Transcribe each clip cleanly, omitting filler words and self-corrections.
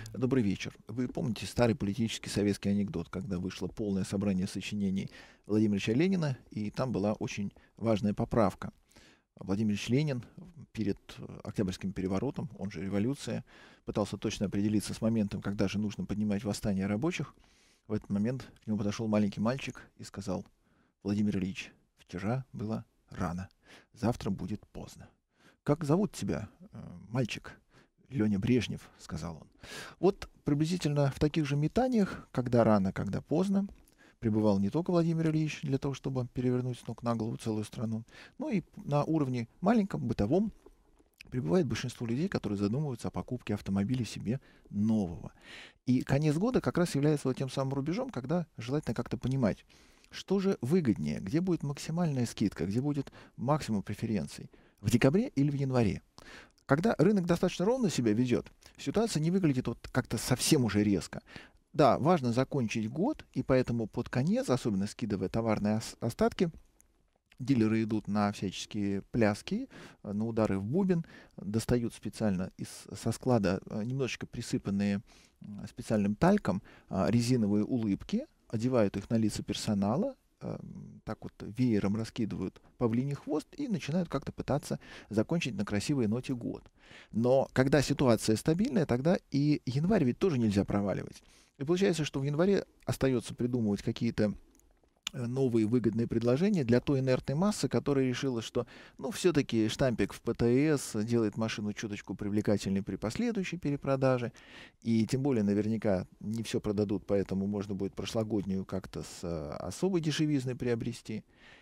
Добрый вечер. Вы помните старый политический советский анекдот, когда вышло полное собрание сочинений Владимира Ильича Ленина, и там была очень важная поправка. Владимир Ильич Ленин перед Октябрьским переворотом, он же революция, пытался точно определиться с моментом, когда же нужно поднимать восстание рабочих. В этот момент к нему подошел маленький мальчик и сказал: «Владимир Ильич, вчера было рано, завтра будет поздно». «Как зовут тебя, мальчик?» «Леня Брежнев», — сказал он. Вот приблизительно в таких же метаниях, когда рано, когда поздно, пребывал не только Владимир Ильич для того, чтобы перевернуть с ног на голову целую страну, но и на уровне маленьком, бытовом, пребывает большинство людей, которые задумываются о покупке автомобиля себе нового. И конец года как раз является вот тем самым рубежом, когда желательно как-то понимать, что же выгоднее, где будет максимальная скидка, где будет максимум преференций, в декабре или в январе. Когда рынок достаточно ровно себя ведет, ситуация не выглядит вот как-то совсем уже резко. Да, важно закончить год, и поэтому под конец, особенно скидывая товарные остатки, дилеры идут на всяческие пляски, на удары в бубен, достают специально со склада немножечко присыпанные специальным тальком резиновые улыбки, одевают их на лица персонала, так вот веером раскидывают павлиний хвост и начинают как-то пытаться закончить на красивой ноте год. Но когда ситуация стабильная, тогда и январь ведь тоже нельзя проваливать. И получается, что в январе остается придумывать какие-то новые выгодные предложения для той инертной массы, которая решила, что ну все-таки штампик в ПТС делает машину чуточку привлекательной при последующей перепродаже, и тем более наверняка не все продадут, поэтому можно будет прошлогоднюю как-то с особой дешевизной приобрести.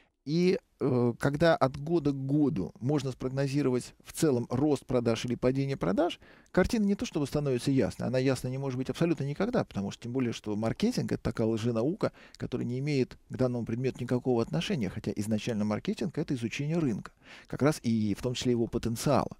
И когда от года к году можно спрогнозировать в целом рост продаж или падение продаж, картина не то чтобы становится ясной, она ясна не может быть абсолютно никогда, потому что тем более, что маркетинг — это такая лженаука, которая не имеет к данному предмету никакого отношения, хотя изначально маркетинг — это изучение рынка, как раз и в том числе его потенциала.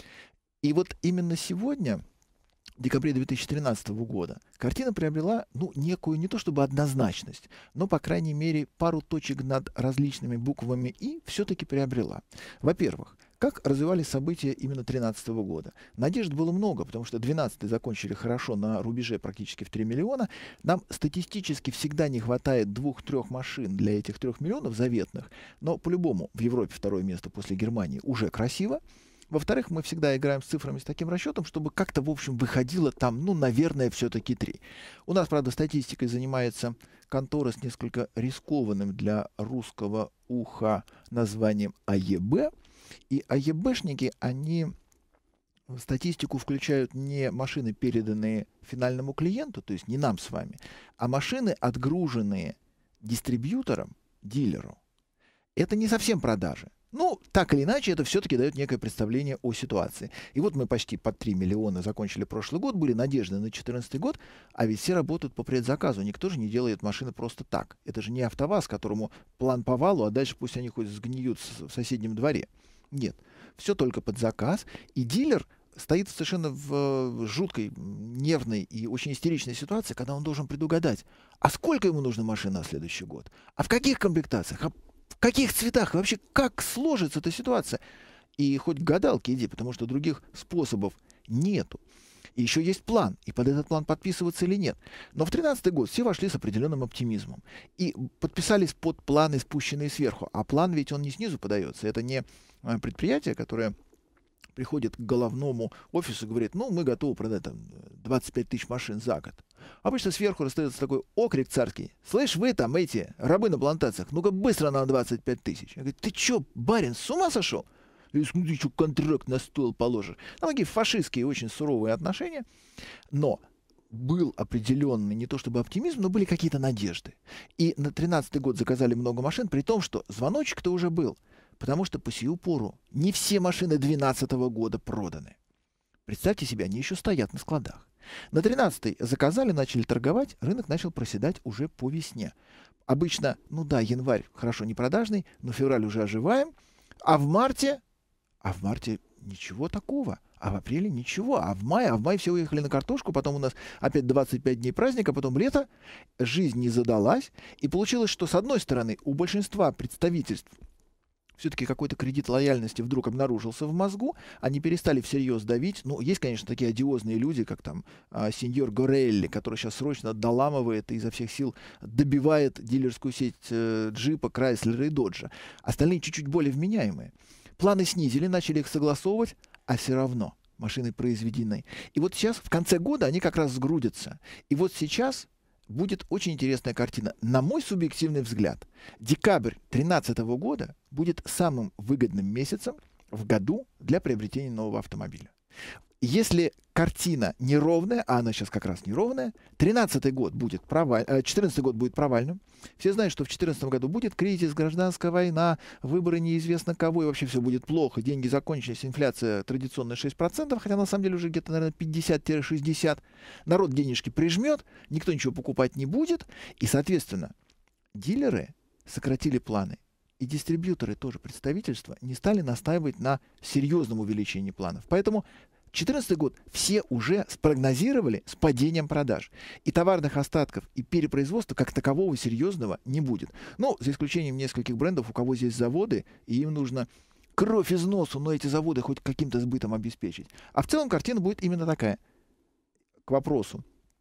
И вот именно сегодня, в декабре 2013 года, картина приобрела, ну, некую не то чтобы однозначность, но, по крайней мере, пару точек над различными буквами «и» все-таки приобрела. Во-первых, как развивались события именно 2013 года? Надежд было много, потому что 2012 закончили хорошо на рубеже практически в 3 миллиона. Нам статистически всегда не хватает 2-3 машин для этих 3 миллионов заветных, но по-любому в Европе второе место после Германии уже красиво. Во-вторых, мы всегда играем с цифрами с таким расчетом, чтобы как-то, в общем, выходило там, ну, наверное, все-таки 3. У нас, правда, статистикой занимается контора с несколько рискованным для русского уха названием АЕБ. И АЕБшники, они в статистику включают не машины, переданные финальному клиенту, то есть не нам с вами, а машины, отгруженные дистрибьютором, дилеру. Это не совсем продажи. Ну, так или иначе, это все-таки дает некое представление о ситуации. И вот мы почти под 3 миллиона закончили прошлый год, были надежды на 2014 год, а ведь все работают по предзаказу. Никто же не делает машины просто так. Это же не АвтоВАЗ, которому план по валу, а дальше пусть они хоть сгниют в соседнем дворе. Нет, все только под заказ, и дилер стоит совершенно в жуткой, нервной и очень истеричной ситуации, когда он должен предугадать, а сколько ему нужно машин на следующий год, а в каких комплектациях, в каких цветах, вообще как сложится эта ситуация. И хоть к гадалке иди, потому что других способов нету. И еще есть план, и под этот план подписываться или нет. Но в 2013 год все вошли с определенным оптимизмом. И подписались под планы, спущенные сверху. А план ведь он не снизу подается. Это не предприятие, которое приходит к головному офису и говорит, ну, мы готовы продать там 25 тысяч машин за год. Обычно сверху расстается такой окрик царский. Слышь, вы там, эти рабы на плантациях, ну-ка быстро на 25 тысяч. Я говорю, ты чё, барин, с ума сошел? Ты что, контракт на стол положишь? Там такие фашистские, очень суровые отношения. Но был определенный, не то чтобы оптимизм, но были какие-то надежды. И на 2013 год заказали много машин, при том, что звоночек-то уже был. Потому что по сию пору не все машины 2012 года проданы. Представьте себе, они еще стоят на складах. На 13-й заказали, начали торговать, рынок начал проседать уже по весне. Обычно, ну да, январь хорошо не продажный, но февраль уже оживаем, а в марте ничего такого. А в апреле ничего. А в мае все уехали на картошку, потом у нас опять 25 дней праздника, потом лето. Жизнь не задалась. И получилось, что с одной стороны у большинства представительств все-таки какой-то кредит лояльности вдруг обнаружился в мозгу, они перестали всерьез давить. Ну, есть, конечно, такие одиозные люди, как там сеньор Горелли, который сейчас срочно доламывает и изо всех сил добивает дилерскую сеть джипа, Крайслера и Доджа. Остальные чуть-чуть более вменяемые. Планы снизили, начали их согласовывать, а все равно машины произведены. И вот сейчас, в конце года, они как раз сгрудятся. И вот сейчас будет очень интересная картина. На мой субъективный взгляд, декабрь 2013 года будет самым выгодным месяцем в году для приобретения нового автомобиля. Если картина неровная, а она сейчас как раз неровная, 13-й год будет 14-й год будет провальным. Все знают, что в 2014 году будет кризис, гражданская война, выборы неизвестно кого, и вообще все будет плохо. Деньги закончились, инфляция традиционная 6%, хотя на самом деле уже где-то, наверное, 50-60%. Народ денежки прижмет, никто ничего покупать не будет, и, соответственно, дилеры сократили планы. И дистрибьюторы, тоже представительства, не стали настаивать на серьезном увеличении планов. Поэтому 2014 год все уже спрогнозировали с падением продаж. И товарных остатков, и перепроизводства как такового серьезного не будет. Ну, за исключением нескольких брендов, у кого здесь заводы, и им нужно кровь из носу, но эти заводы хоть каким-то сбытом обеспечить. А в целом картина будет именно такая. К вопросу,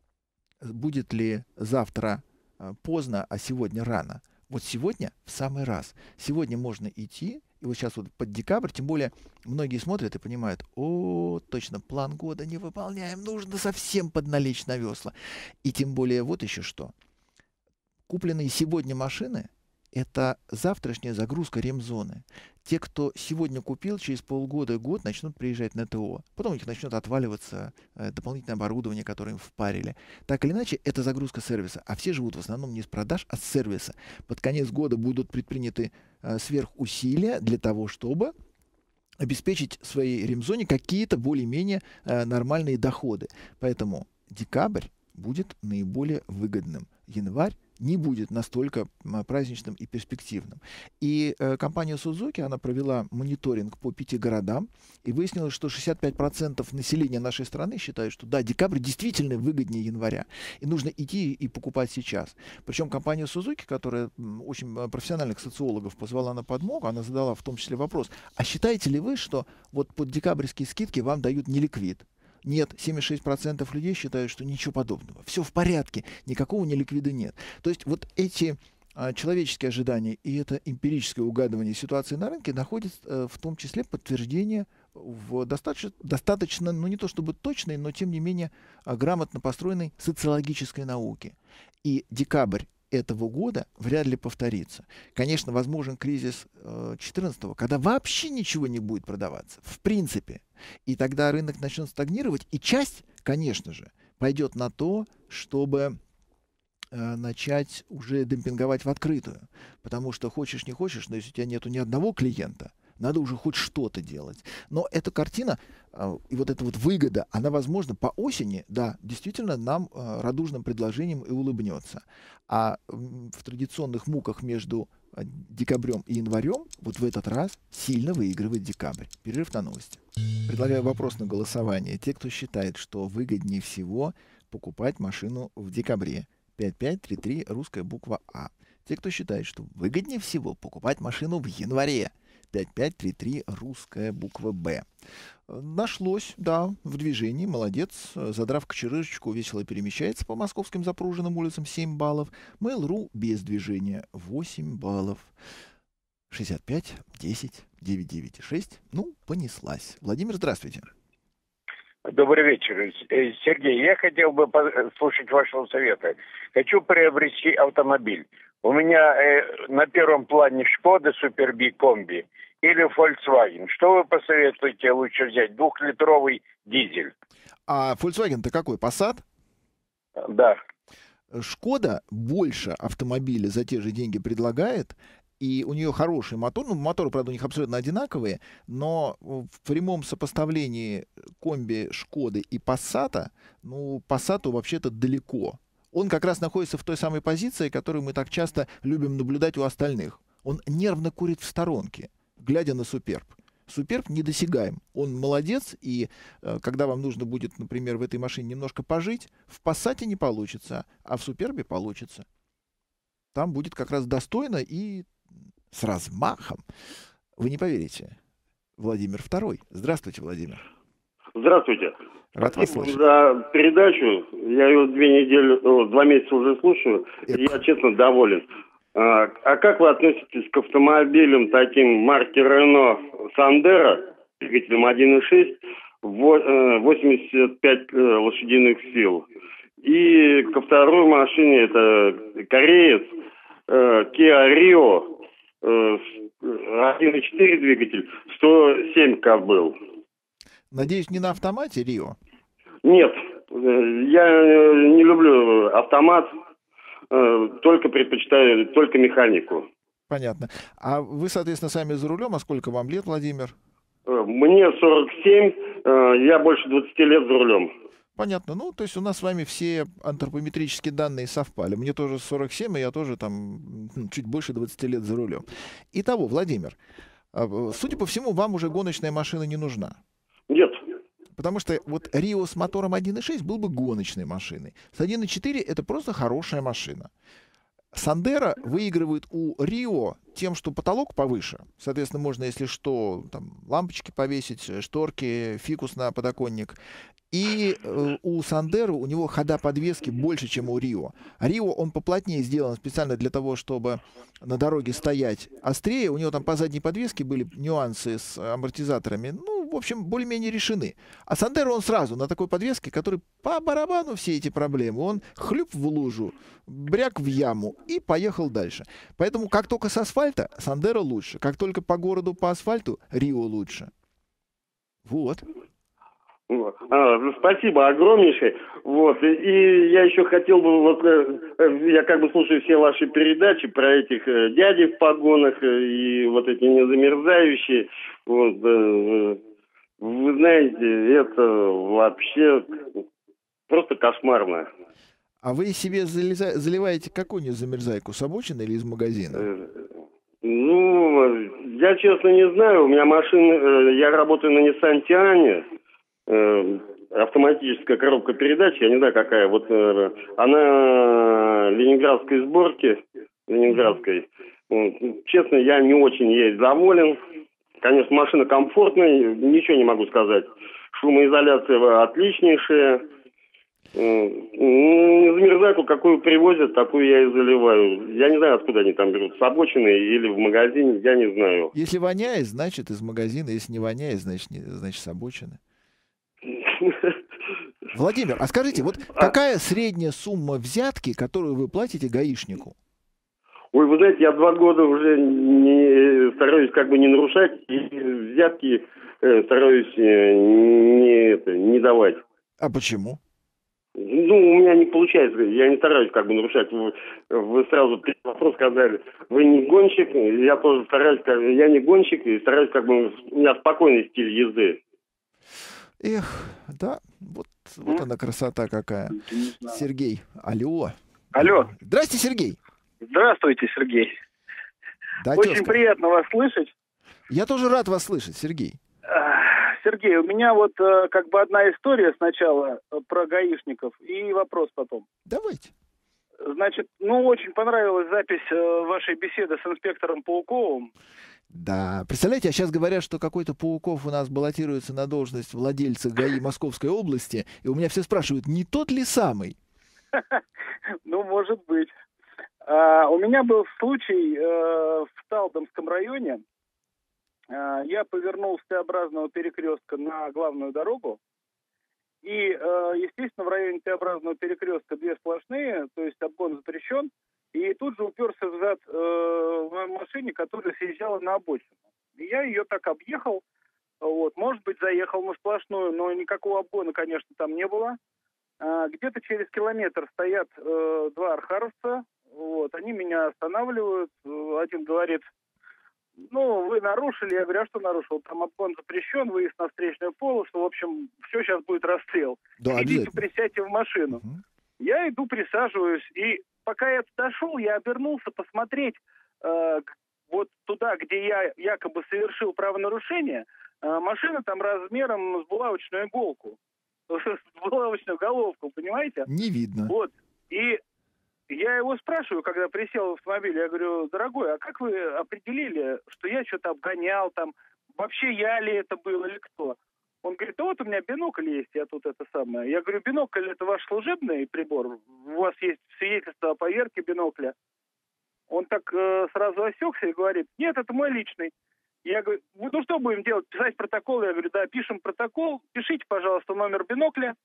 будет ли завтра поздно, а сегодня рано. Вот сегодня в самый раз. Сегодня можно идти, и вот сейчас вот под декабрь, тем более многие смотрят и понимают, точно, план года не выполняем, нужно совсем подналечь на весла. И тем более вот еще что. Купленные сегодня машины — это завтрашняя загрузка ремзоны. Те, кто сегодня купил, через полгода-год начнут приезжать на ТО. Потом у них начнет отваливаться дополнительное оборудование, которое им впарили. Так или иначе, это загрузка сервиса. А все живут в основном не с продаж, а с сервиса. Под конец года будут предприняты сверхусилия для того, чтобы обеспечить своей ремзоне какие-то более-менее нормальные доходы. Поэтому декабрь будет наиболее выгодным. Январь не будет настолько праздничным и перспективным. И компания Suzuki, она провела мониторинг по 5 городам и выяснилось, что 65% населения нашей страны считают, что да, декабрь действительно выгоднее января. И нужно идти и покупать сейчас. Причем компания Suzuki, которая очень профессиональных социологов позвала на подмогу, она задала в том числе вопрос, а считаете ли вы, что вот под декабрьские скидки вам дают неликвид? Нет, 76% людей считают, что ничего подобного. Все в порядке, никакого неликвида нет. То есть вот эти человеческие ожидания и это эмпирическое угадывание ситуации на рынке находят в том числе подтверждение в достаточно, ну не то чтобы точной, но тем не менее грамотно построенной социологической науке. И декабрь этого года вряд ли повторится. Конечно, возможен кризис 2014-го, когда вообще ничего не будет продаваться, в принципе. И тогда рынок начнет стагнировать, и часть, конечно же, пойдет на то, чтобы начать уже демпинговать в открытую. Потому что хочешь не хочешь, но если у тебя нету ни одного клиента, надо уже хоть что-то делать. Но эта картина и вот эта вот выгода, она, возможно, по осени, да, действительно нам радужным предложением и улыбнется. А в традиционных муках между декабрем и январем вот в этот раз сильно выигрывает декабрь. Перерыв на новости. Предлагаю вопрос на голосование. Те, кто считает, что выгоднее всего покупать машину в декабре. 5533, русская буква А. Те, кто считает, что выгоднее всего покупать машину в январе. 5533, русская буква Б. Нашлось, да, в движении, молодец. Задрав кочерышечку, весело перемещается по московским запруженным улицам, 7 баллов. Mail.ru без движения, 8 баллов. 65, 10, 996. Ну, понеслась. Владимир, здравствуйте. Добрый вечер. Сергей, я хотел бы послушать вашего совета. Хочу приобрести автомобиль. У меня на первом плане Шкода Суперби комби или Volkswagen. Что вы посоветуете лучше взять? 2-литровый дизель. А Volkswagen-то какой? Passat? Да. Шкода больше автомобиля за те же деньги предлагает, и у нее хороший мотор. Ну, моторы, правда, у них абсолютно одинаковые, но в прямом сопоставлении комби Шкоды и Passat, ну, Passatу вообще-то далеко. Он как раз находится в той самой позиции, которую мы так часто любим наблюдать у остальных. Он нервно курит в сторонке, глядя на Суперб. Суперб недосягаем. Он молодец, и когда вам нужно будет, например, в этой машине немножко пожить, в Passat не получится, а в Супербе получится. Там будет как раз достойно и с размахом. Вы не поверите. Владимир II. Здравствуйте, Владимир. Здравствуйте. Рад вас Спасибо слышать. за передачу. Я ее 2 месяца уже слушаю. И я, честно, доволен. А как вы относитесь к автомобилям таким марки Renault Sandero, двигателем 1.6, 85 лошадиных сил? И ко второй машине, это кореец, Kia Rio, 1.4 двигатель, 107 кобыл. Надеюсь, не на автомате, Рио? Нет, я не люблю автомат, только предпочитаю только механику. Понятно. А вы, соответственно, сами за рулем. А сколько вам лет, Владимир? Мне 47, я больше 20 лет за рулем. Понятно. Ну, то есть у нас с вами все антропометрические данные совпали. Мне тоже 47, и я тоже там чуть больше 20 лет за рулем. Итого, Владимир, судя по всему, вам уже гоночная машина не нужна. Нет. Потому что вот Рио с мотором 1.6 был бы гоночной машиной. С 1.4 это просто хорошая машина. Сандеро выигрывает у Рио тем, что потолок повыше. Соответственно, можно, если что, там, лампочки повесить, шторки, фикус на подоконник. И у Сандеро у него хода подвески больше, чем у Рио. Рио, он поплотнее сделан специально для того, чтобы на дороге стоять острее. У него там по задней подвеске были нюансы с амортизаторами. Ну, в общем, более-менее решены. А Сандеро, он сразу на такой подвеске, который по барабану все эти проблемы. Он хлюп в лужу, бряк в яму и поехал дальше. Поэтому как только с асфальта, Сандеро лучше. Как только по городу по асфальту, Рио лучше. Вот. Спасибо огромнейшее. Вот. И я еще хотел бы, вот я как бы слушаю все ваши передачи про этих дядей в погонах и вот эти незамерзающие. Вот. Вы знаете, это вообще просто кошмарно. А вы себе заливаете какую незамерзайку? С обочины или из магазина? Ну, я честно не знаю. У меня машина, я работаю на Nissan Tiana. Автоматическая коробка передач, я не знаю какая, вот она ленинградской сборки, ленинградской. Честно, я не очень ей доволен. Конечно, машина комфортная, ничего не могу сказать. Шумоизоляция отличнейшая. Замерзайку какую привозят, такую я и заливаю. Я не знаю, откуда они там берут, с обочины или в магазине, я не знаю. Если воняет, значит из магазина, если не воняет, значит с обочины. Владимир, а скажите, вот какая средняя сумма взятки, которую вы платите гаишнику? Ой, вы знаете, я 2 года уже стараюсь как бы не нарушать, и взятки стараюсь не давать. А почему? Ну, у меня не получается, я не стараюсь как бы нарушать. Вы сразу вопрос сказали, вы не гонщик, я тоже стараюсь, я не гонщик, и стараюсь как бы, у меня спокойный стиль езды. Эх, да, вот она красота какая. Сергей, алло. Алло. Здрасте, Сергей. Здравствуйте, Сергей. Да, Очень тезка. приятно вас слышать. Я тоже рад вас слышать, Сергей. Сергей, у меня вот как бы одна история сначала про гаишников и вопрос потом. Давайте. Значит, очень понравилась запись вашей беседы с инспектором Пауковым. Да, представляете, а сейчас говорят, что какой-то Пауков у нас баллотируется на должность владельца ГАИ Московской области, и у меня все спрашивают, не тот ли самый? Ну, может быть. У меня был случай в Талдомском районе. Я повернул с Т-образного перекрестка на главную дорогу. И, естественно, в районе Т-образного перекрестка 2 сплошные, то есть обгон запрещен. И тут же уперся взад в машине, которая съезжала на обочину. И я ее так объехал. Вот, может быть, заехал на сплошную, но никакого обгона, конечно, там не было. Где-то через километр стоят 2 архаровца. Вот, они меня останавливают. Один говорит, вы нарушили. Я говорю, а что нарушил? Там обгон запрещен, выезд на встречную полосу. В общем, все, сейчас будет расстрел. Да, идите, присядьте в машину. Угу. Я иду, присаживаюсь, и пока я дошел, я обернулся посмотреть вот туда, где я якобы совершил правонарушение. Машина там размером с булавочную иголку, с булавочную головку, понимаете? Не видно. Вот. И Я его спрашиваю, когда присел в автомобиль, я говорю: дорогой, а как вы определили, что я что-то обгонял там? Вообще я ли это был или кто? Он говорит: да вот у меня бинокль есть, я тут это самое. Я говорю: бинокль — это ваш служебный прибор? У вас есть свидетельство о поверке бинокля? Он так сразу осекся и говорит: нет, это мой личный. Я говорю: ну что будем делать, писать протокол? Я говорю: да, пишем протокол, пишите, пожалуйста, номер бинокля,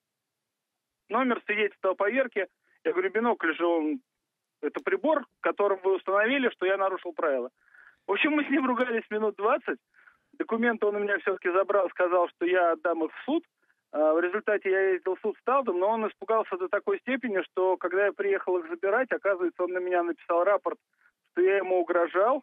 номер свидетельства о поверке. Я говорю: бинокль же это прибор, которым вы установили, что я нарушил правила. В общем, мы с ним ругались минут 20. Документы он у меня все-таки забрал, сказал, что я отдам их в суд. В результате я ездил в суд с Талдом, но он испугался до такой степени, что когда я приехал их забирать, оказывается, он на меня написал рапорт, что я ему угрожал.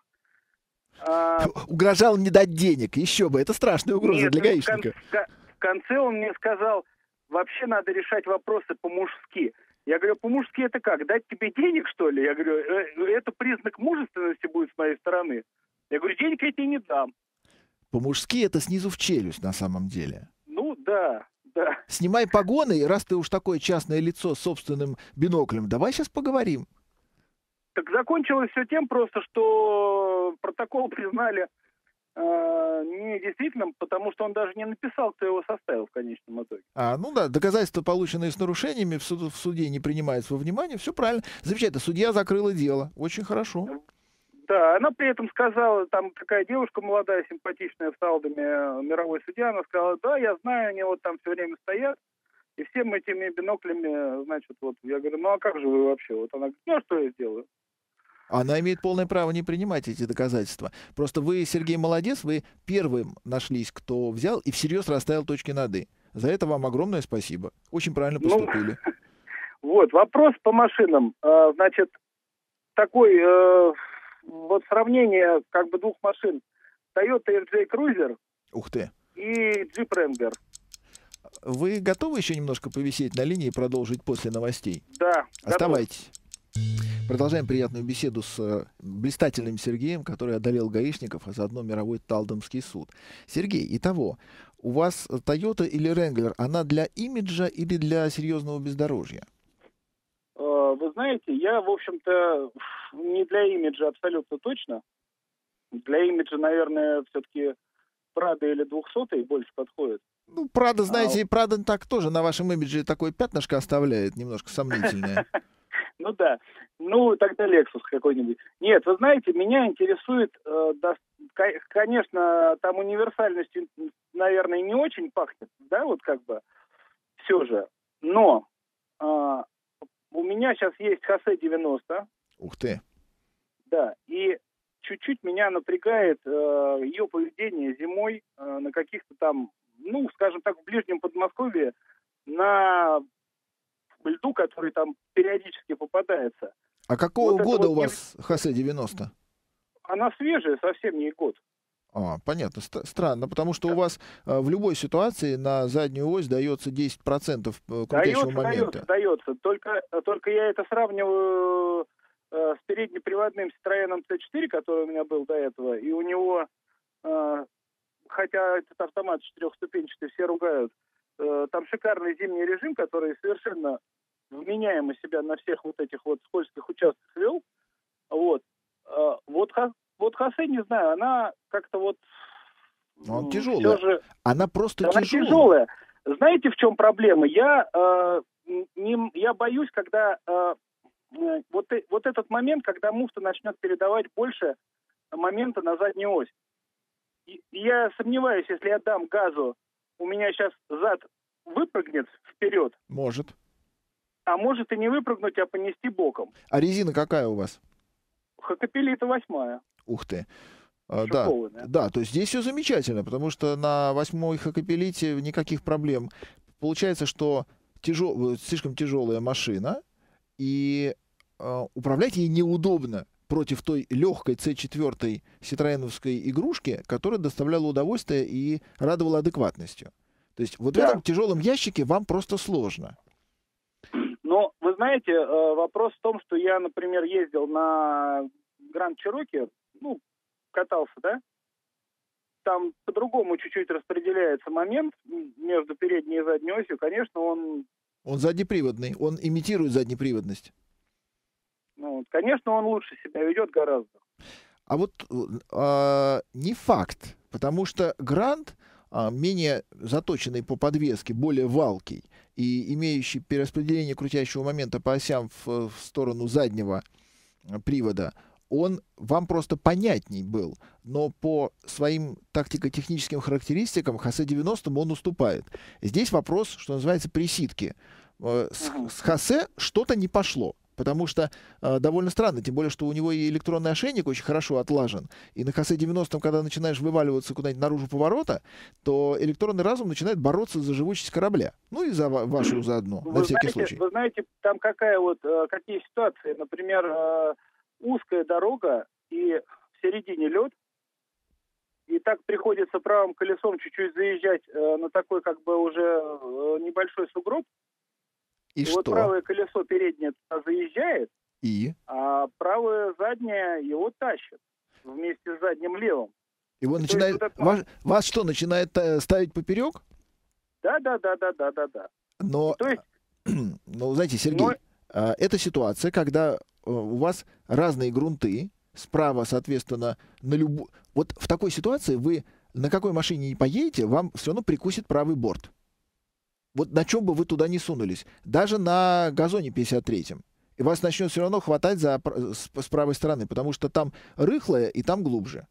Угрожал не дать денег, еще бы, это страшная угроза для гаишника. В конце он мне сказал: вообще надо решать вопросы по-мужски. Я говорю: по-мужски это как? Дать тебе денег, что ли? Я говорю: это признак мужественности будет с моей стороны. Я говорю: денег я тебе не дам. По-мужски это снизу в челюсть на самом деле. Ну да, да. Снимай погоны, и раз ты уж такое частное лицо с собственным биноклем, давай сейчас поговорим. Так закончилось все тем просто, что протокол признали недействительным, потому что он даже не написал, кто его составил в конечном итоге. Ну да, доказательства, полученные с нарушениями, в суде не принимаются во внимание. Все правильно. Замечательно. Судья закрыла дело. Очень хорошо. Да, она при этом сказала, там такая девушка молодая, симпатичная в Талдоме, мировой судья, она сказала: да, я знаю, они вот там все время стоят, и всем этими биноклями, значит, вот. Я говорю: ну а как же вы вообще? Вот она говорит: ну а что я сделаю? Она имеет полное право не принимать эти доказательства. Просто вы, Сергей, молодец, вы первым нашлись, кто взял и всерьез расставил точки над «и». За это вам огромное спасибо. Очень правильно поступили. Вот, вопрос по машинам. Значит, такой, вот сравнение как бы двух машин. Toyota RJ Cruiser Ух ты. и Jeep Wrangler. Вы готовы еще немножко повисеть на линии и продолжить после новостей? Да. Оставайтесь. Продолжаем приятную беседу с блистательным Сергеем, который одолел гаишников, а заодно мировой Талдомский суд. Сергей, итого, у вас Toyota или Wrangler, она для имиджа или для серьезного бездорожья? Вы знаете, я, в общем-то, не для имиджа абсолютно точно. Для имиджа, наверное, все-таки Prado или 200 больше подходит. Ну, Prado, знаете, и Prado так тоже на вашем имидже такое пятнышко оставляет, немножко сомнительное. Ну да. Ну, тогда Lexus какой-нибудь. Нет, вы знаете, меня интересует, конечно, там универсальностью, наверное, не очень пахнет, да, вот как бы, все же. Но у меня сейчас есть Хосе 90. Ух ты. Да, и чуть-чуть меня напрягает ее поведение зимой на каких-то там, ну, скажем так, в ближнем Подмосковье, на льду, который там периодически попадается. А какого вот года вот у вас Хосе 90? Она свежая, совсем не год. Понятно. Странно, потому что у вас в любой ситуации на заднюю ось дается 10% крутящего момента. Дается. Только я это сравниваю с переднеприводным Citroёn C4, который у меня был до этого, и у него, хотя этот автомат четырехступенчатый, все ругают, там шикарный зимний режим, который совершенно вменяемо себя на всех вот этих вот скользких участках вел. Вот. Вот Хосе, не знаю, она как-то вот... Он тяжелая. Же, она просто она тяжелая. Знаете, в чем проблема? Я боюсь, когда вот этот момент, когда муфта начнет передавать больше момента на заднюю ось. И я сомневаюсь, если я дам газу, у меня сейчас зад выпрыгнет вперед. Может. А может и не выпрыгнуть, а понести боком. А резина какая у вас? Хакапелита 8. Ух ты. Да, то есть здесь все замечательно, потому что на 8-й Хакапелите никаких проблем. Получается, что слишком тяжелая машина, и управлять ей неудобно против той легкой C4 ситроеновской игрушки, которая доставляла удовольствие и радовала адекватностью. То есть вот в этом тяжелом ящике вам просто сложно. Но, вы знаете, вопрос в том, что я, например, ездил на Гранд Чироки, ну, катался, да? Там по-другому чуть-чуть распределяется момент между передней и задней осью. Конечно, он заднеприводный, он имитирует заднеприводность. развернут. Конечно, он лучше себя ведет гораздо. А вот не факт, потому что Грант, менее заточенный по подвеске, более валкий и имеющий перераспределение крутящего момента по осям в сторону заднего привода, он вам просто понятней был. Но по своим тактико-техническим характеристикам Хосе 90 он уступает. Здесь вопрос, что называется, присидки. С Хосе что-то не пошло. Потому что довольно странно, тем более, что у него и электронный ошейник очень хорошо отлажен. И на Хосе 90, когда начинаешь вываливаться куда-нибудь наружу поворота, то электронный разум начинает бороться за живучесть корабля. Ну и за вашу заодно, на всякий случай. Вы знаете, там какие ситуации. Например, узкая дорога и в середине лед. И так приходится правым колесом чуть-чуть заезжать на такой уже небольшой сугроб. И что? Вот правое колесо переднее туда заезжает, а правое заднее его тащит вместе с задним левым. И он начинает... Вас что, начинает ставить поперек? Да. Но, То есть... ну, знаете, Сергей, это ситуация, когда у вас разные грунты, справа, соответственно, Вот в такой ситуации вы на какой машине не поедете, вам все равно прикусит правый борт. Вот на чем бы вы туда не сунулись. Даже на газоне 53-м. И вас начнет все равно хватать с правой стороны, потому что там рыхлое и там глубже.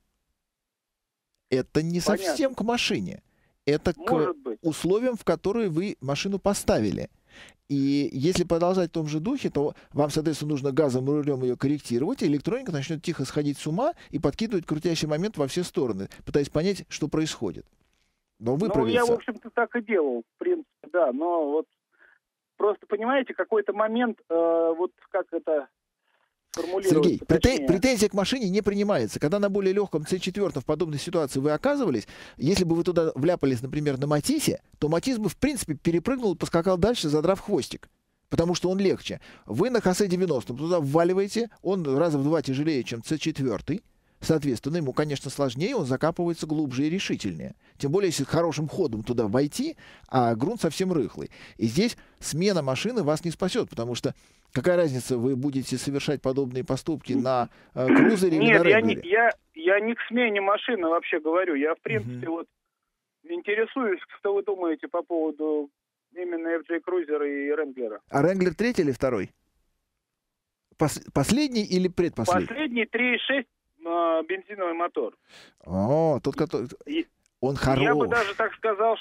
Это не совсем к машине. Это к условиям, в которые вы машину поставили. И если продолжать в том же духе, то вам, соответственно, нужно газом и рулем ее корректировать, и электроника начнет тихо сходить с ума и подкидывать крутящий момент во все стороны, пытаясь понять, что происходит. Но я, в общем-то, так и делал, в принципе, да. Но вот просто, понимаете, какой-то момент, как это формулировать. Сергей, претензия к машине не принимается. Когда на более легком C4 в подобной ситуации вы оказывались, если бы вы туда вляпались, например, на Матисе, то Матис бы, в принципе, перепрыгнул и поскакал дальше, задрав хвостик. Потому что он легче. Вы на Хосе 90 туда вваливаете, он раза в 2 тяжелее, чем C4. Соответственно, ему, конечно, сложнее, он закапывается глубже и решительнее. Тем более, если хорошим ходом туда войти, а грунт совсем рыхлый. И здесь смена машины вас не спасет, потому что какая разница, вы будете совершать подобные поступки на крузере или на Ренглере? Нет, я не к смене машины вообще говорю. Я, в принципе, интересуюсь, что вы думаете по поводу именно FJ Cruiser и Ренглера. А Ренглер 3 или 2? Последний или предпоследний? Последний 3.6. Бензиновый мотор. О, тот, который... Он хорош. Я бы даже так сказал,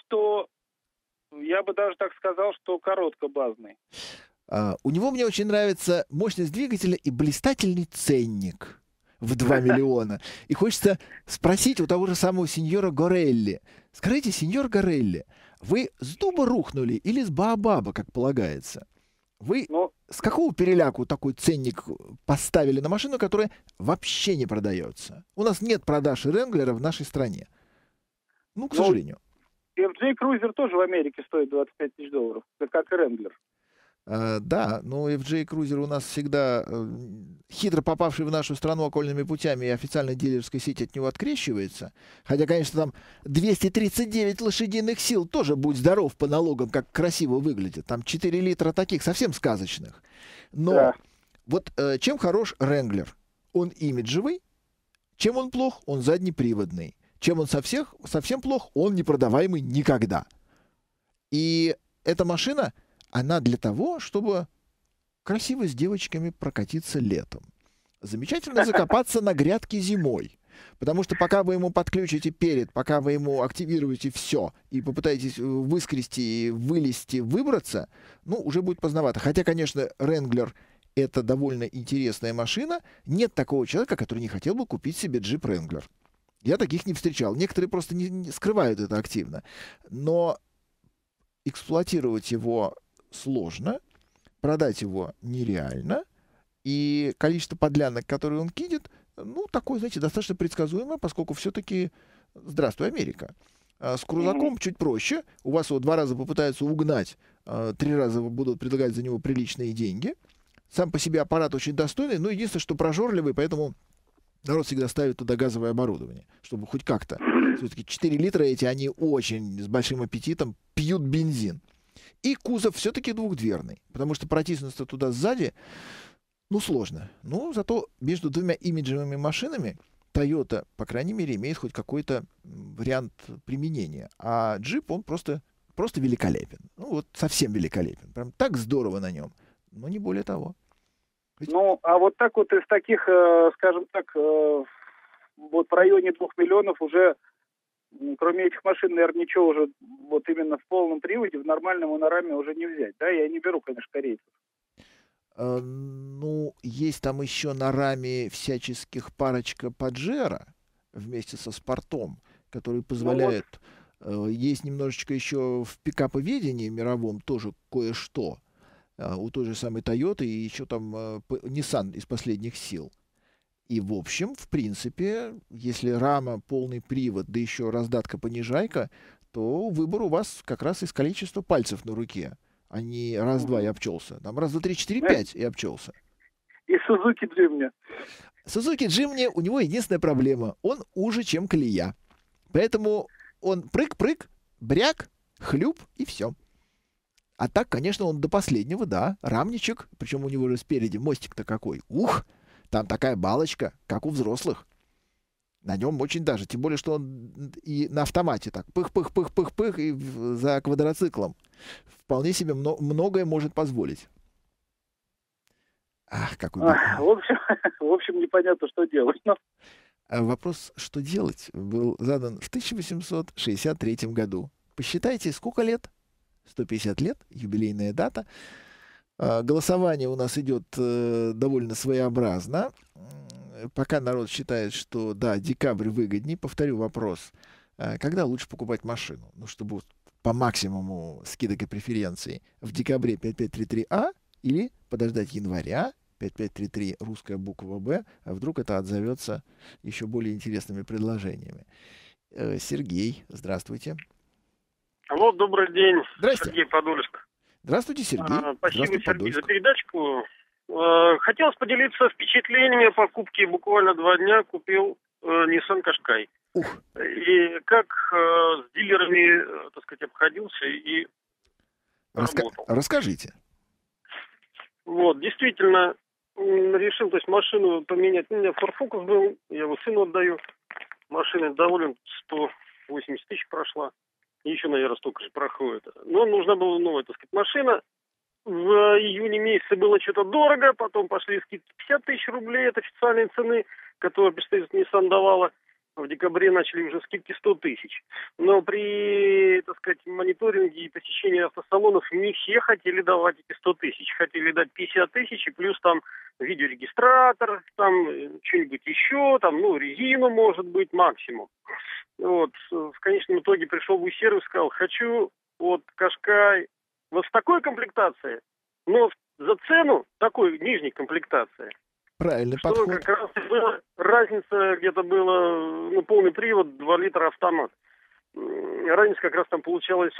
что короткобазный. У него мне очень нравится мощность двигателя и блистательный ценник в 2 миллиона. И хочется спросить у того же самого сеньора Горелли. Скажите, сеньор Горелли, вы с дуба рухнули или с Баобаба, как полагается? Вы с какого переляку такой ценник поставили на машину, которая вообще не продается? У нас нет продаж Ренглера в нашей стране. Ну, к сожалению. FJ Cruiser тоже в Америке стоит $25 000, как и Ренглер. Да, но FJ Cruiser у нас всегда хитро попавший в нашу страну окольными путями, и официальная дилерская сеть от него открещивается. Хотя, конечно, там 239 лошадиных сил тоже, будь здоров, по налогам, как красиво выглядит. Там 4 литра таких, совсем сказочных. Но вот чем хорош Ренглер? Он имиджевый. Чем он плох? Он заднеприводный. Чем он совсем плох? Он непродаваемый никогда. И эта машина... Она для того, чтобы красиво с девочками прокатиться летом. Замечательно закопаться на грядке зимой. Потому что пока вы ему подключите перед, пока вы ему активируете все и попытаетесь выскрести, вылезти, выбраться, уже будет поздновато. Хотя, конечно, Wrangler — это довольно интересная машина. Нет такого человека, который не хотел бы купить себе джип Wrangler. Я таких не встречал. Некоторые просто не скрывают это активно. Но эксплуатировать его сложно, продать его нереально, и количество подлянок, которые он кинет, такое, знаете, достаточно предсказуемое, поскольку все-таки, здравствуй, Америка. С крузаком чуть проще, у вас его 2 раза попытаются угнать, 3 раза будут предлагать за него приличные деньги. Сам по себе аппарат очень достойный, но единственное, что прожорливый, поэтому народ всегда ставит туда газовое оборудование, чтобы хоть как-то. Все-таки 4 литра эти, они очень с большим аппетитом пьют бензин. И кузов все-таки двухдверный, потому что протиснуться туда сзади Ну, сложно. Но зато между двумя имиджевыми машинами Toyota, по крайней мере, имеет хоть какой-то вариант применения. А джип, он просто великолепен. Ну, вот совсем великолепен. Прям так здорово на нем. Но не более того. Ну, а вот так вот из таких, скажем так, вот в районе 2 миллионов уже, кроме этих машин, наверное, ничего уже вот именно в полном приводе, в нормальном монораме уже не взять. Да, я не беру, конечно, корейцев. Ну, есть там еще на раме всяческих парочка Паджеро вместе со Спортом, которые позволяют... Есть немножечко еще в пикаповедении мировом тоже кое-что. У той же самой Toyota и еще там Nissan из последних сил. И, в общем, в принципе, если рама, полный привод, да еще раздатка-понижайка, то выбор у вас как раз из количества пальцев на руке. А не раз-два и обчелся. Там раз, два, три, четыре, пять и обчелся. И Suzuki Jimny. Suzuki Jimny, у него единственная проблема. Он уже, чем колея. Поэтому он прыг-прыг, бряк, хлюп и все. А так, конечно, он до последнего, да, рамничек. Причем у него же спереди мостик-то какой. Ух, там такая балочка, как у взрослых. На нем очень даже. Тем более, что он и на автомате так пых-пых-пых-пых-пых и за квадроциклом. Вполне себе многое может позволить. Ах, какой... В общем, непонятно, что делать. Но... Вопрос, что делать, был задан в 1863 году. Посчитайте, сколько лет? 150 лет, юбилейная дата. Голосование у нас идет довольно своеобразно. Пока народ считает, что да, декабрь выгоднее. Повторю вопрос. Когда лучше покупать машину? Ну, чтобы по максимуму скидок и преференций. В декабре 5533А или подождать января 5533 русская буква Б, а вдруг это отзовется еще более интересными предложениями. Сергей, здравствуйте. Алло, добрый день. Здрасте. Сергей Подольск. Здравствуйте, Сергей. Спасибо, Сергей, Подольск, за передачку. Хотелось поделиться впечатлениями о покупке. Буквально 2 дня купил Nissan Qashqai. Ух. И как с дилерами, так сказать, обходился и работал. Расскажите. Вот, действительно, решил, то есть машину поменять. У меня Ford Focus был, я его сыну отдаю. Машина доволен, 180 тысяч прошла. Еще, наверное, столько же проходит. Но нужна была новая, так сказать, машина. В июне месяце было что-то дорого, потом пошли скидки 50 тысяч рублей, это официальные цены, которые представительство Nissan давала. В декабре начали уже скидки 100 тысяч. Но при, так сказать, мониторинге и посещении автосалонов не все хотели давать эти 100 тысяч. Хотели дать 50 тысяч и плюс там видеорегистратор, там что-нибудь еще, там, ну, резину, может быть, максимум. Вот. В конечном итоге пришел в сервис, сказал, хочу вот Qashqai вот в такой комплектации, но за цену такой нижней комплектации. Правильный что подход. Как раз была разница, где-то было, ну, полный привод, 2 литра автомат. Разница как раз там получалась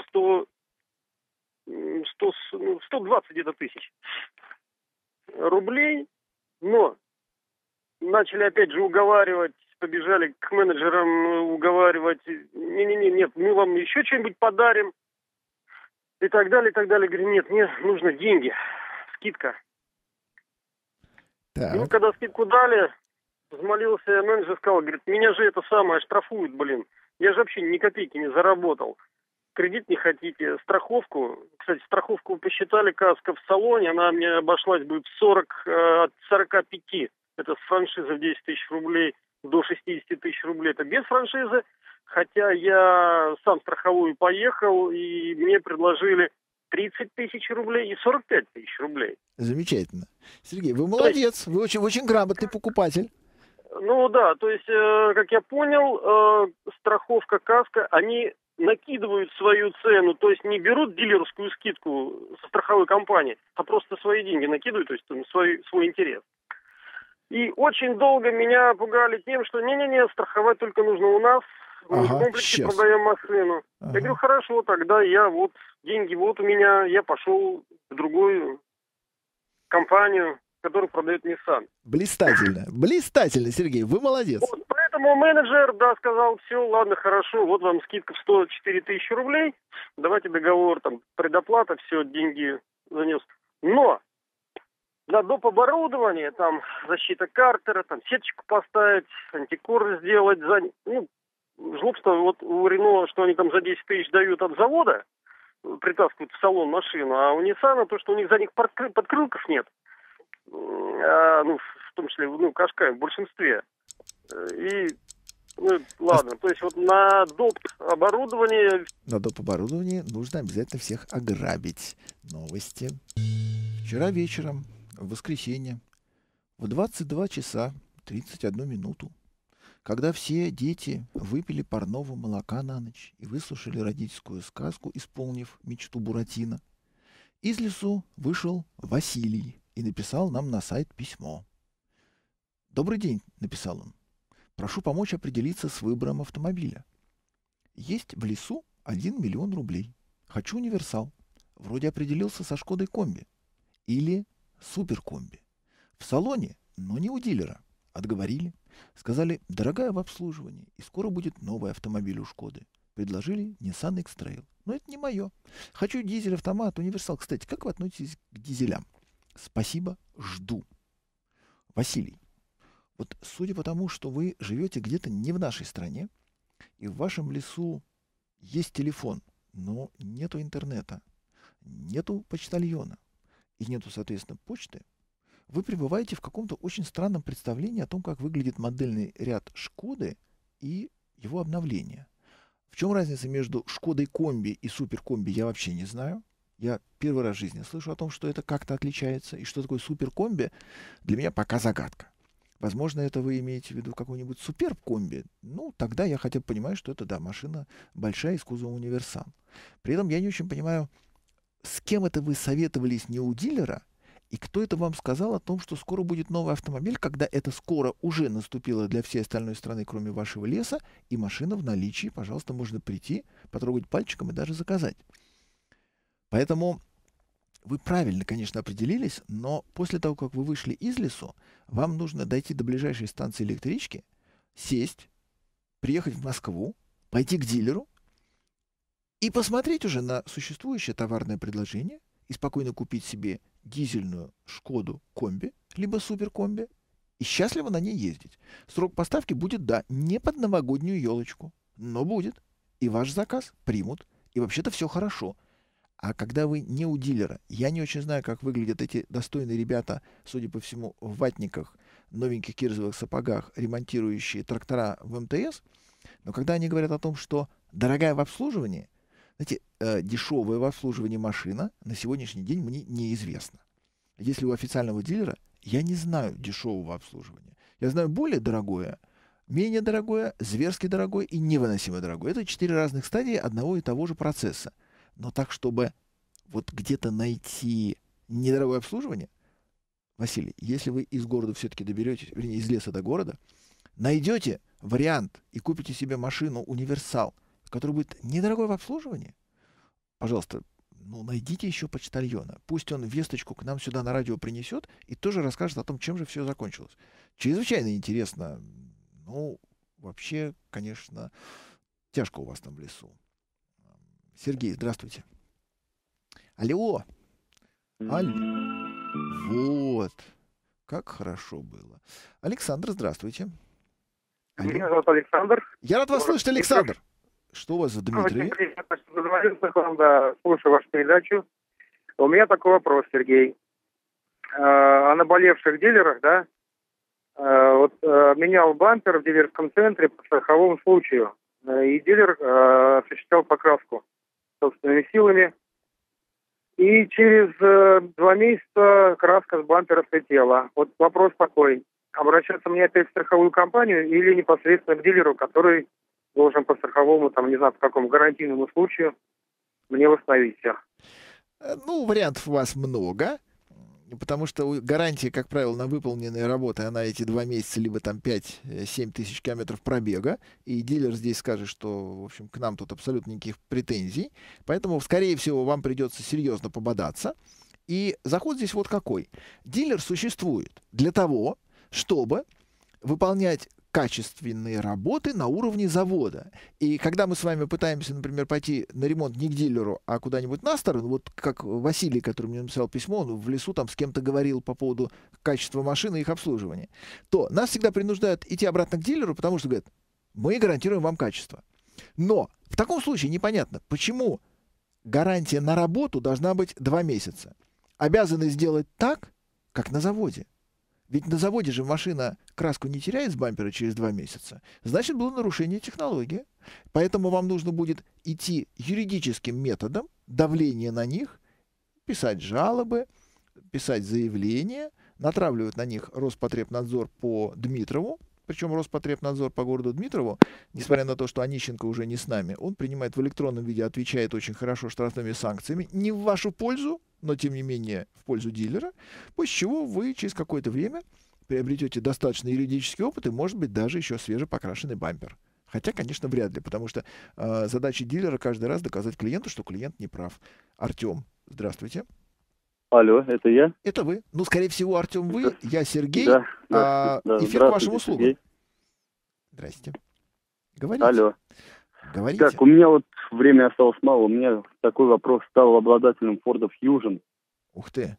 120 где-то тысяч рублей. Но начали опять же уговаривать, побежали к менеджерам уговаривать. Нет, мы вам еще что-нибудь подарим. И так далее, и так далее. Говорю, нет, мне нужно деньги, скидка. Так. Ну, когда скидку дали, взмолился менеджер, сказал, говорит, меня же это самое штрафуют, блин. Я же вообще ни копейки не заработал. Кредит не хотите, страховку. Кстати, страховку посчитали, каска в салоне, она мне обошлась будет от 45. Это с франшизы в 10 тысяч рублей до 60 тысяч рублей. Это без франшизы. Хотя я сам страховую поехал, и мне предложили 30 тысяч рублей и 45 тысяч рублей. Замечательно. Сергей, вы молодец, вы очень грамотный покупатель. Ну да, то есть, как я понял, страховка, каска, они накидывают свою цену, то есть не берут дилерскую скидку со страховой компании, а просто свои деньги накидывают, то есть там, свой интерес. И очень долго меня пугали тем, что не-не-не, страховать только нужно у нас, мы в комплексе продаем машину. Я говорю, хорошо, тогда я вот, деньги вот у меня, я пошел в другую компанию, которая продает Nissan. Блистательно, блистательно, Сергей, вы молодец. Вот, поэтому менеджер, да, сказал, все, ладно, хорошо, вот вам скидка в 104 тысячи рублей, давайте договор, там, предоплата, все, деньги занес. Но на доп. Оборудование, там защита картера, там сеточку поставить, антикор сделать. Жлобство вот у Рено, что они там за 10 тысяч дают от завода, притаскивают в салон машину, а у Ниссана то, что у них за них подкрылков нет. В том числе, Кашкай в большинстве. Ладно, то есть вот на доп. Оборудование... На доп. Оборудовании нужно обязательно всех ограбить. Новости. Вчера вечером, в воскресенье, в 22 часа 31 минуту, когда все дети выпили парного молока на ночь и выслушали родительскую сказку, исполнив мечту Буратино, из лесу вышел Василий и написал нам на сайт письмо. «Добрый день», — написал он. «Прошу помочь определиться с выбором автомобиля. Есть в лесу 1 миллион рублей. Хочу универсал. Вроде определился со Шкодой Комби. Или Суперкомби. В салоне, но не у дилера. Отговорили. Сказали, дорогая в обслуживании, и скоро будет новый автомобиль у Шкоды. Предложили Nissan X-Trail. Но это не мое. Хочу дизель-автомат, универсал. Кстати, как вы относитесь к дизелям? Спасибо, жду». Василий, вот судя по тому, что вы живете где-то не в нашей стране, и в вашем лесу есть телефон, но нету интернета, нету почтальона и нету, соответственно, почты, вы пребываете в каком-то очень странном представлении о том, как выглядит модельный ряд Шкоды и его обновление. В чем разница между Шкодой Комби и Суперкомби, я вообще не знаю. Я первый раз в жизни слышу о том, что это как-то отличается. И что такое Суперкомби, для меня пока загадка. Возможно, это вы имеете в виду какой-нибудь Суперкомби. Тогда я хотя бы понимаю, что это, да, машина большая из кузова универсал. При этом я не очень понимаю, с кем это вы советовались не у дилера, и кто это вам сказал о том, что скоро будет новый автомобиль, когда это скоро уже наступило для всей остальной страны, кроме вашего леса, и машина в наличии, пожалуйста, можно прийти, потрогать пальчиком и даже заказать. Поэтому вы правильно, конечно, определились, но после того, как вы вышли из лесу, вам нужно дойти до ближайшей станции электрички, сесть, приехать в Москву, пойти к дилеру и посмотреть уже на существующее товарное предложение и спокойно купить себе дизельную Шкоду Комби, либо Суперкомби, и счастливо на ней ездить. Срок поставки будет, да, не под новогоднюю елочку, но будет. И ваш заказ примут. И вообще-то все хорошо. А когда вы не у дилера, я не очень знаю, как выглядят эти достойные ребята, судя по всему, в ватниках, новеньких кирзовых сапогах, ремонтирующие трактора в МТС, но когда они говорят о том, что дорогая в обслуживании, знаете, дешевая в обслуживании машина на сегодняшний день мне неизвестна. Если у официального дилера, я не знаю дешевого обслуживания. Я знаю более дорогое, менее дорогое, зверски дорогое и невыносимо дорогое. Это 4 разных стадии одного и того же процесса. Но так, чтобы вот где-то найти недорогое обслуживание, Василий, если вы из города все-таки доберетесь, вернее, из леса до города, найдете вариант и купите себе машину универсал, который будет недорогой в обслуживании, пожалуйста, найдите еще почтальона. Пусть он весточку к нам сюда на радио принесет и тоже расскажет о том, чем же все закончилось. Чрезвычайно интересно. Вообще, конечно, тяжко у вас там в лесу. Сергей, здравствуйте. Алло. Вот. Как хорошо было. Александр, здравствуйте. Меня зовут Александр. Я рад вас слышать, Александр. Что у вас за Дмитрий? Очень приятно, что дозвонился к вам, да, слушаю вашу передачу. У меня такой вопрос, Сергей. О наболевших дилерах, да? Менял бампер в дилерском центре по страховому случаю. И дилер осуществлял покраску собственными силами. И через 2 месяца краска с бампера слетела. Вот вопрос такой. Обращаться мне опять в страховую компанию или непосредственно к дилеру, который должен по страховому, не знаю, по какому гарантийному случаю мне восстановить все? Вариантов у вас много. Потому что гарантия, как правило, на выполненные работы, она эти 2 месяца, либо 5-7 тысяч километров пробега. И дилер здесь скажет, что, в общем, к нам тут абсолютно никаких претензий. Поэтому, скорее всего, вам придется серьезно пободаться. И заход здесь вот какой. Дилер существует для того, чтобы выполнять качественные работы на уровне завода. И когда мы с вами пытаемся, например, пойти на ремонт не к дилеру, а куда-нибудь на сторону, вот как Василий, который мне написал письмо, он в лесу там с кем-то говорил по поводу качества машины и их обслуживания, то нас всегда принуждают идти обратно к дилеру, потому что говорят, мы гарантируем вам качество. Но в таком случае непонятно, почему гарантия на работу должна быть 2 месяца. Обязаны сделать так, как на заводе. Ведь на заводе же машина краску не теряет с бампера через 2 месяца. Значит, было нарушение технологии. Поэтому вам нужно будет идти юридическим методом, давление на них, писать жалобы, писать заявления, натравливать на них Роспотребнадзор по Дмитрову. Причем Роспотребнадзор по городу Дмитрову, несмотря на то, что Онищенко уже не с нами, он принимает в электронном виде, отвечает очень хорошо штрафными санкциями. Не в вашу пользу, но тем не менее в пользу дилера, после чего вы через какое-то время приобретете достаточно юридический опыт и, может быть, даже еще свежепокрашенный бампер. Хотя, конечно, вряд ли, потому что задача дилера каждый раз доказать клиенту, что клиент не прав. Артем, здравствуйте. Алло, это я? Это вы. Ну, скорее всего, Артем, вы. Я Сергей. Да, Эфир к вашим услугам. Сергей. Здрасте. Говорите. Алло. Говорите. Так, у меня вот время осталось мало. У меня такой вопрос. Стал обладателем Ford Fusion. Ух ты.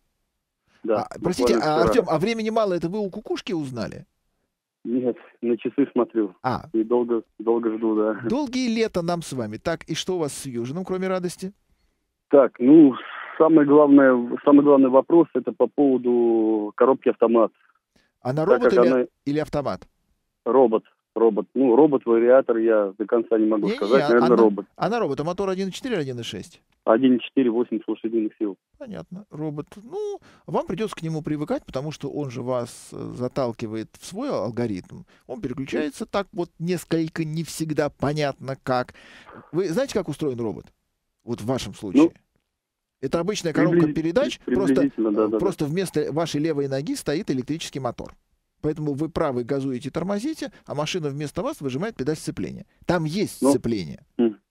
Да, простите, вчера. Артем, а времени мало, это вы у кукушки узнали? Нет, на часы смотрю. И долго жду, да. Долгие лета нам с вами. Так, и что у вас с Fusion, кроме радости? Так, самый главный вопрос это по поводу коробки автомат. Она робот или автомат? Робот. Робот-вариатор, я до конца не могу сказать, наверное, робот. Она робот, а мотор 1.4 или 1.6? 1.4, 80 лошадиных сил. Понятно, робот. Вам придется к нему привыкать, потому что он же вас заталкивает в свой алгоритм. Он переключается так вот несколько, не всегда понятно как. Вы знаете, как устроен робот? Вот в вашем случае. Это обычная коробка передач, просто вместо вашей левой ноги стоит электрический мотор. Поэтому вы правой газуете, тормозите, а машина вместо вас выжимает педаль сцепления. Там есть сцепление.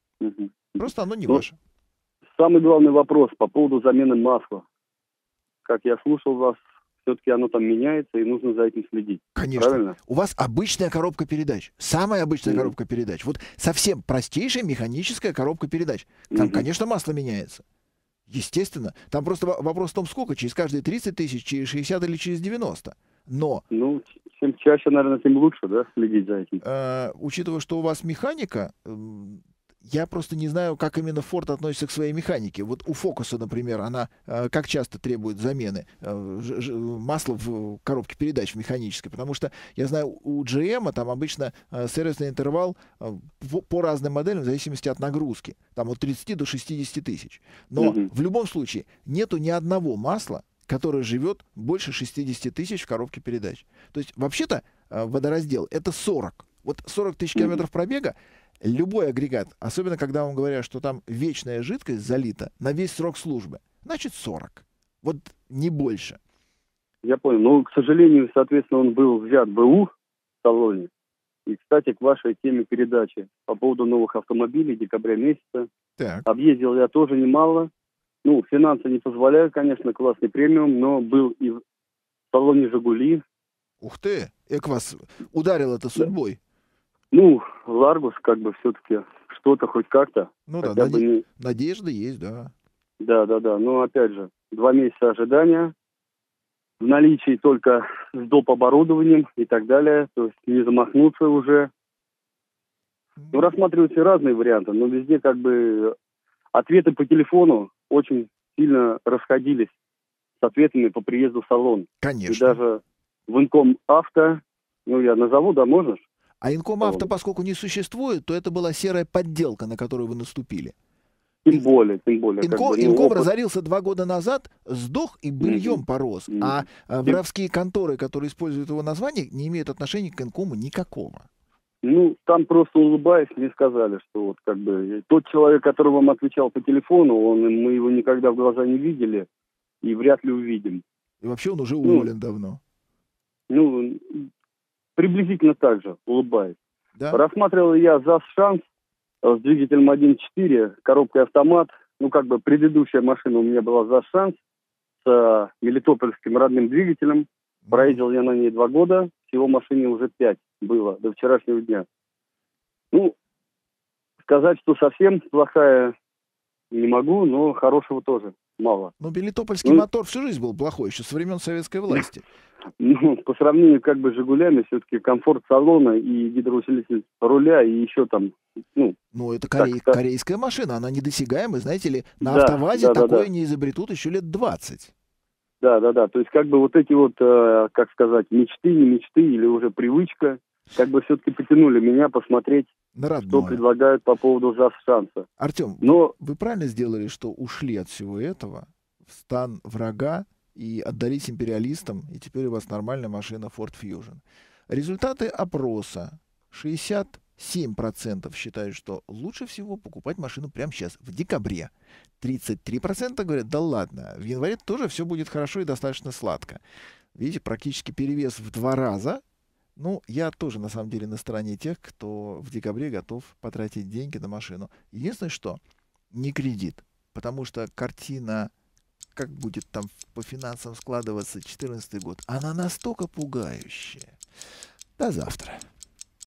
Просто оно не ваше. Самый главный вопрос по поводу замены масла. Как я слушал вас, все-таки оно там меняется, и нужно за этим следить. Конечно. Правильно? У вас обычная коробка передач. Самая обычная коробка передач. Вот совсем простейшая механическая коробка передач. Там, конечно, масло меняется. Естественно. Там просто вопрос в том, сколько. Через каждые 30 тысяч, через 60 или через 90. Но... чем чаще, наверное, тем лучше, да, следить за этим. Учитывая, что у вас механика, я просто не знаю, как именно Ford относится к своей механике. Вот у Фокуса, например, она как часто требует замены масла в коробке передач механической, потому что я знаю, у GM там обычно сервисный интервал по разным моделям в зависимости от нагрузки, там от 30 до 60 тысяч. Но в любом случае нету ни одного масла, которое живет больше 60 тысяч в коробке передач. То есть вообще-то водораздел это 40. Вот 40 тысяч километров пробега. Любой агрегат, особенно когда вам говорят, что там вечная жидкость залита на весь срок службы, значит 40. Вот не больше. Я понял. Но, к сожалению, соответственно, он был взят БУ в салоне. И, кстати, к вашей теме передачи по поводу новых автомобилей декабря месяца. Так. Объездил я тоже немало. Финансы не позволяют, конечно, классный премиум, но был и в салоне «Жигули». Ух ты! Как вас ударил это судьбой? Ларгус, все-таки что-то хоть как-то. Надежда есть, да. Да. Но, опять же, 2 месяца ожидания, в наличии только с доп. Оборудованием и так далее. То есть не замахнуться уже. Рассматриваются разные варианты, но везде ответы по телефону очень сильно расходились с ответами по приезду в салон. Конечно. И даже в Инком Авто, я назову, да, можешь? А Инком Авто, поскольку не существует, то это была серая подделка, на которую вы наступили. Тем более. Инком разорился 2 года назад, сдох и быльем порос. А воровские конторы, которые используют его название, не имеют отношения к Инкому никакого. Там просто улыбаясь, мне сказали, что тот человек, который вам отвечал по телефону, мы его никогда в глаза не видели и вряд ли увидим. И вообще он уже уволен давно. Приблизительно так же, улыбаясь. Да? Рассматривал я ЗАЗ-Шанс с двигателем 1.4, коробкой автомат. Предыдущая машина у меня была ЗАЗ-Шанс с мелитопольским родным двигателем. Проездил я на ней 2 года, всего машине уже 5 было до вчерашнего дня. Ну, сказать, что совсем плохая, не могу, но хорошего тоже мало. Но Мелитопольский мотор всю жизнь был плохой, еще со времен советской власти. Ну, по сравнению как бы с «Жигулями», все-таки комфорт салона и гидроусилитель руля, и еще там, Ну, это корейская машина, она недосягаемая, знаете ли, на АвтоВАЗе такое не изобретут еще лет 20. Да, то есть как бы вот эти вот, как сказать, мечты, не мечты, или уже привычка, как бы все-таки потянули меня посмотреть, что предлагают по поводу ЗАЗ-шанса. Артем, вы правильно сделали, что ушли от всего этого в стан врага и отдались империалистам, и теперь у вас нормальная машина Ford Fusion. Результаты опроса. 67% считают, что лучше всего покупать машину прямо сейчас, в декабре. 33% говорят, да ладно, в январе тоже все будет хорошо и достаточно сладко. Видите, практически перевес в 2 раза. Ну, я тоже, на самом деле, на стороне тех, кто в декабре готов потратить деньги на машину. Единственное, что не кредит, потому что картина, как будет там по финансам складываться 2014 год, она настолько пугающая. До завтра.